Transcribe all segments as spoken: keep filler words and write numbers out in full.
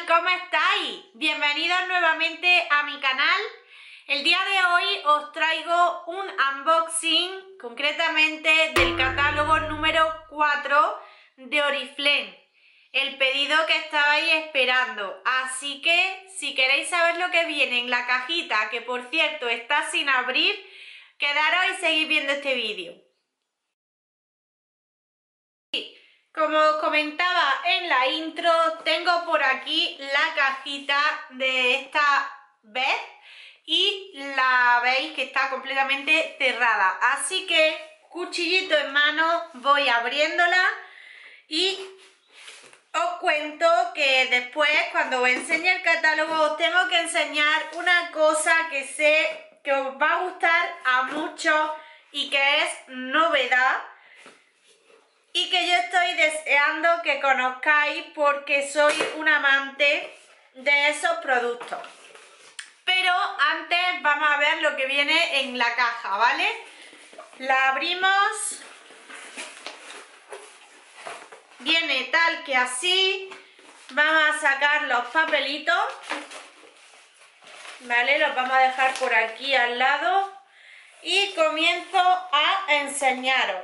¿Cómo estáis? Bienvenidos nuevamente a mi canal. El día de hoy os traigo un unboxing, concretamente del catálogo número cuatro de Oriflame, el pedido que estabais esperando. Así que si queréis saber lo que viene en la cajita, que por cierto está sin abrir, quedaros y seguid viendo este vídeo. Como os comentaba en la intro, tengo por aquí la cajita de esta vez y la veis que está completamente cerrada. Así que, cuchillito en mano, voy abriéndola y os cuento que después, cuando os enseñe el catálogo, os tengo que enseñar una cosa que sé que os va a gustar a muchos y que es novedad. Y que yo estoy deseando que conozcáis porque soy un amante de esos productos. Pero antes vamos a ver lo que viene en la caja, ¿vale? La abrimos. Viene tal que así. Vamos a sacar los papelitos. ¿Vale? Los vamos a dejar por aquí al lado. Y comienzo a enseñaros.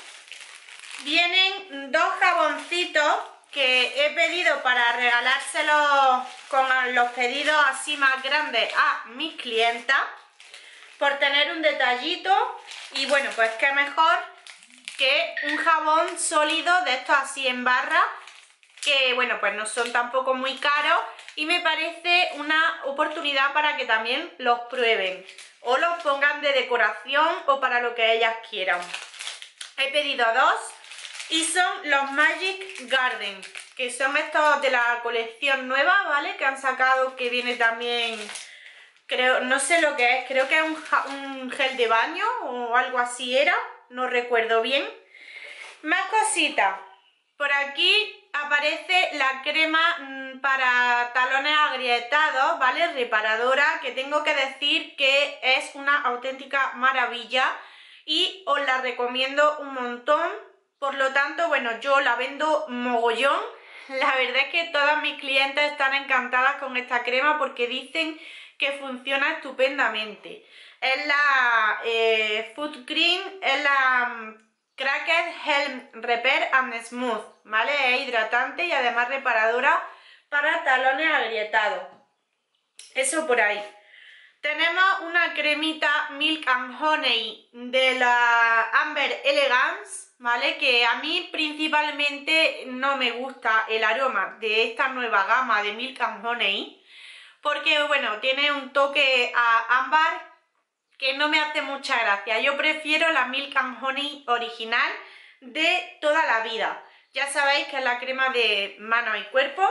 Vienen dos jaboncitos que he pedido para regalárselos con los pedidos así más grandes a mis clientas, por tener un detallito. Y bueno, pues qué mejor que un jabón sólido de estos así en barra, que bueno, pues no son tampoco muy caros y me parece una oportunidad para que también los prueben o los pongan de decoración o para lo que ellas quieran. He pedido dos. Y son los Magic Garden, que son estos de la colección nueva, ¿vale? Que han sacado, que viene también, creo, no sé lo que es, creo que es un, un gel de baño o algo así era, no recuerdo bien. Más cositas. Por aquí aparece la crema para talones agrietados, ¿vale? Reparadora, que tengo que decir que es una auténtica maravilla y os la recomiendo un montón. Por lo tanto, bueno, yo la vendo mogollón. La verdad es que todas mis clientes están encantadas con esta crema porque dicen que funciona estupendamente. Es la eh, Food Cream, es la um, Cracker Gel Repair and Smooth, ¿vale? Es hidratante y además reparadora para talones agrietados. Eso por ahí. Tenemos una cremita Milk and Honey de la Amber Elegance, ¿vale? Que a mí principalmente no me gusta el aroma de esta nueva gama de Milk and Honey, porque bueno, tiene un toque a ámbar que no me hace mucha gracia. Yo prefiero la Milk and Honey original de toda la vida. Ya sabéis que es la crema de mano y cuerpo.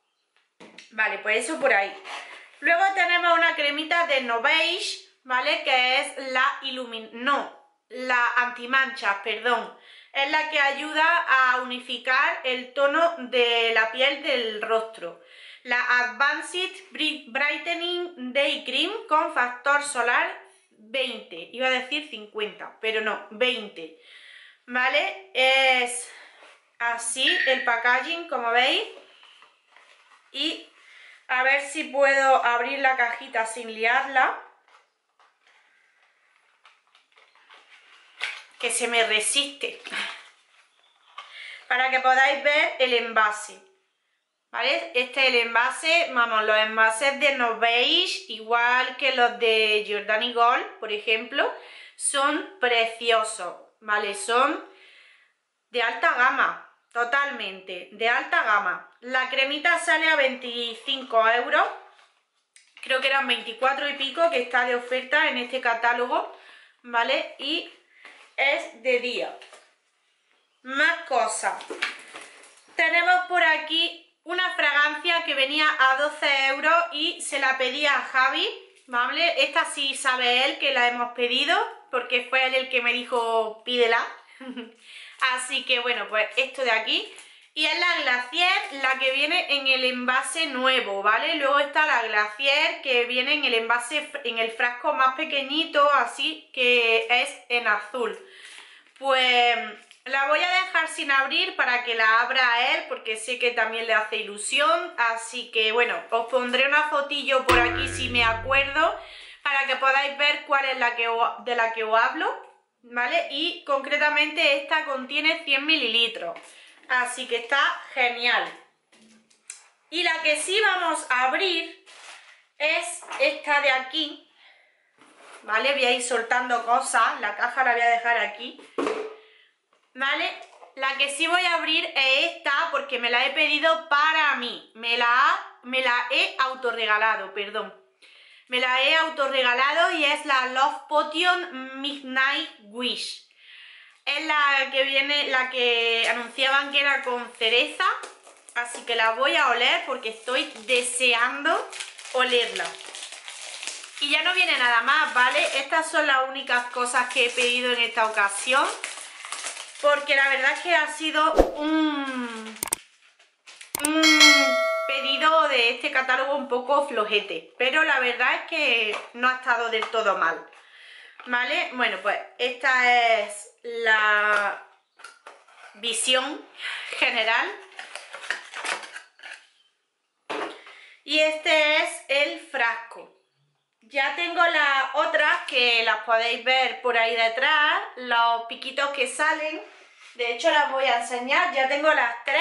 Vale, pues eso por ahí. Luego tenemos una cremita de No Beige, ¿vale? Que es la Illumin... No, la antimanchas, perdón. Es la que ayuda a unificar el tono de la piel del rostro. La Advanced Brightening Day Cream con factor solar veinte. Iba a decir cincuenta, pero no, veinte. ¿Vale? Es así el packaging, como veis. Y a ver si puedo abrir la cajita sin liarla. Que se me resiste. Para que podáis ver el envase. ¿Vale? Este es el envase. Vamos, los envases de No Beige, igual que los de Giordani Gold, por ejemplo, son preciosos. ¿Vale? Son de alta gama. Totalmente, de alta gama. La cremita sale a veinticinco euros. Creo que eran veinticuatro y pico, que está de oferta en este catálogo, ¿vale? Y es de día. Más cosas. Tenemos por aquí una fragancia que venía a doce euros y se la pedí a Javi, ¿vale? Esta sí sabe él que la hemos pedido, porque fue él el que me dijo pídela. Así que bueno, pues esto de aquí. Y es la Glacier, la que viene en el envase nuevo, ¿vale? Luego está la Glacier que viene en el envase, en el frasco más pequeñito, así que es en azul. Pues La voy a dejar sin abrir para que la abra a él, porque sé que también le hace ilusión. Así que bueno, os pondré una fotillo por aquí si me acuerdo, para que podáis ver cuál es la que os, de la que os hablo, ¿vale? Y concretamente esta contiene cien mililitros, así que está genial. Y la que sí vamos a abrir es esta de aquí, ¿vale? Voy a ir soltando cosas, la caja la voy a dejar aquí, ¿vale? La que sí voy a abrir es esta porque me la he pedido para mí, me la, me la he autorregalado, perdón. Me la he autorregalado y es la Love Potion Midnight Wish. Es la que viene, la que anunciaban que era con cereza, así que la voy a oler porque estoy deseando olerla. Y ya no viene nada más, ¿vale? Estas son las únicas cosas que he pedido en esta ocasión, porque la verdad es que ha sido un, un pedido de este catálogo un poco flojete, pero la verdad es que no ha estado del todo mal, ¿vale? Bueno, pues esta es la visión general y este es el frasco. Ya tengo las otras que las podéis ver por ahí detrás, los piquitos que salen. De hecho las voy a enseñar, ya tengo las tres,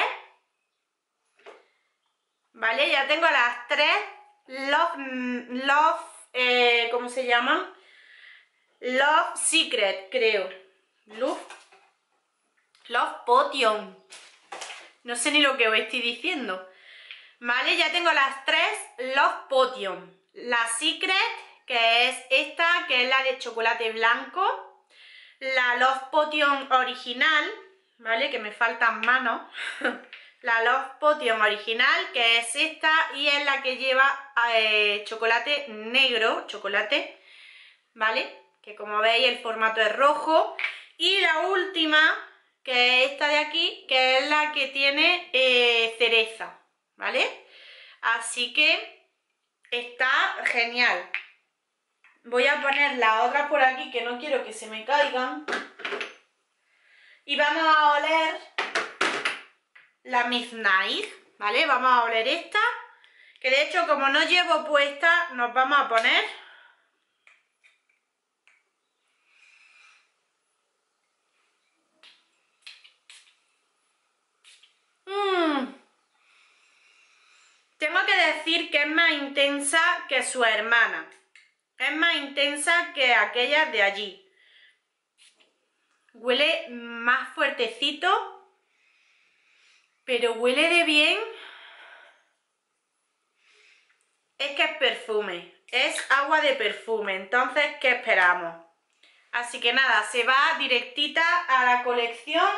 ¿vale? Ya tengo las tres Love, Love eh, ¿cómo se llaman? Love Secret, creo. Love, Love Potion. No sé ni lo que os estoy diciendo. Vale, ya tengo las tres Love Potion. La Secret, que es esta, que es la de chocolate blanco. La Love Potion original, ¿vale? Que me faltan manos. La Love Potion original, que es esta, y es la que lleva eh, chocolate negro, chocolate, ¿vale? Que como veis el formato es rojo. Y la última, que es esta de aquí, que es la que tiene eh, cereza, ¿vale? Así que está genial. Voy a poner las otras por aquí, que no quiero que se me caigan. Y vamos a oler la Midnight, ¿vale? Vamos a oler esta, que de hecho como no llevo puesta, nos vamos a poner. Mmm. Tengo que decir que es más intensa que su hermana. Es más intensa que aquellas de allí. Huele más fuertecito, pero huele de bien. Es que es perfume, es agua de perfume, entonces, ¿qué esperamos? Así que nada, se va directita a la colección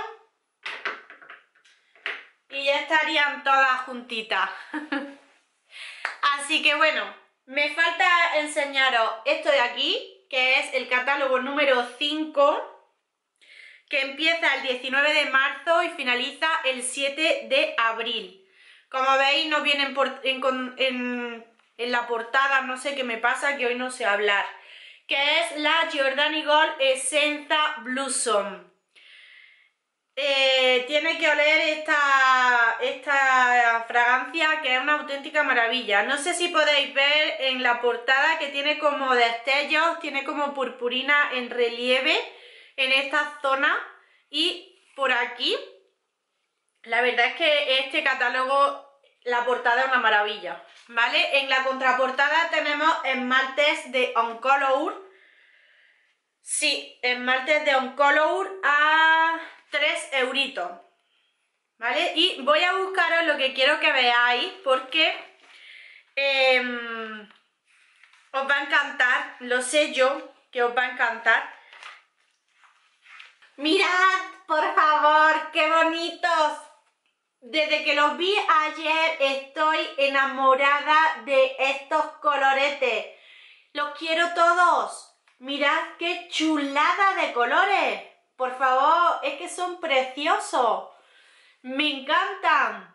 y ya estarían todas juntitas. Así que bueno, me falta enseñaros esto de aquí, que es el catálogo número cinco, que empieza el diecinueve de marzo y finaliza el siete de abril. Como veis, no vienen por, en, en, en la portada, no sé qué me pasa, que hoy no sé hablar, que es la Giordani Gold Essenza Blossom. Eh, tiene que oler esta, esta fragancia, que es una auténtica maravilla. No sé si podéis ver en la portada que tiene como destellos, tiene como purpurina en relieve en esta zona y por aquí. La verdad es que este catálogo, la portada es una maravilla, ¿vale? En la contraportada tenemos esmaltes de On Color. Sí, esmaltes de On Color a tres euritos, ¿vale? Y voy a buscaros lo que quiero que veáis porque eh, os va a encantar, lo sé yo que os va a encantar. Mirad, por favor, qué bonitos. Desde que los vi ayer estoy enamorada de estos coloretes. Los quiero todos. Mirad qué chulada de colores. Por favor, es que son preciosos. Me encantan.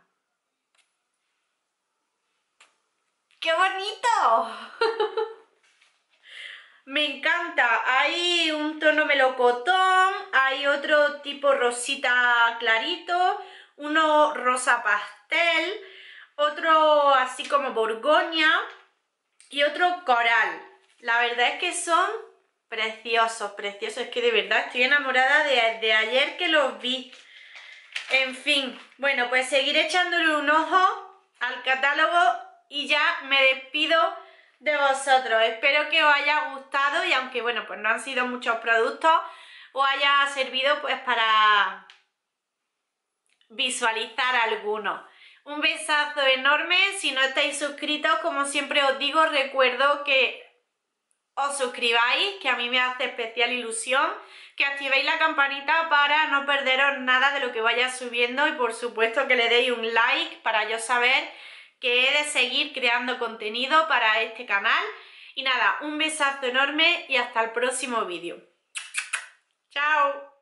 ¡Qué bonito! Me encanta, hay un tono melocotón, hay otro tipo rosita clarito, uno rosa pastel, otro así como borgoña y otro coral. La verdad es que son preciosos, preciosos, es que de verdad estoy enamorada desde ayer que los vi. En fin, bueno, pues seguiré echándole un ojo al catálogo y ya me despido de vosotros. Espero que os haya gustado y aunque bueno, pues no han sido muchos productos, os haya servido pues para visualizar algunos. Un besazo enorme. Si no estáis suscritos, como siempre os digo, recuerdo que os suscribáis, que a mí me hace especial ilusión, que activéis la campanita para no perderos nada de lo que vaya subiendo y por supuesto que le deis un like para yo saber que he de seguir creando contenido para este canal. Y nada, un besazo enorme y hasta el próximo vídeo. ¡Chao!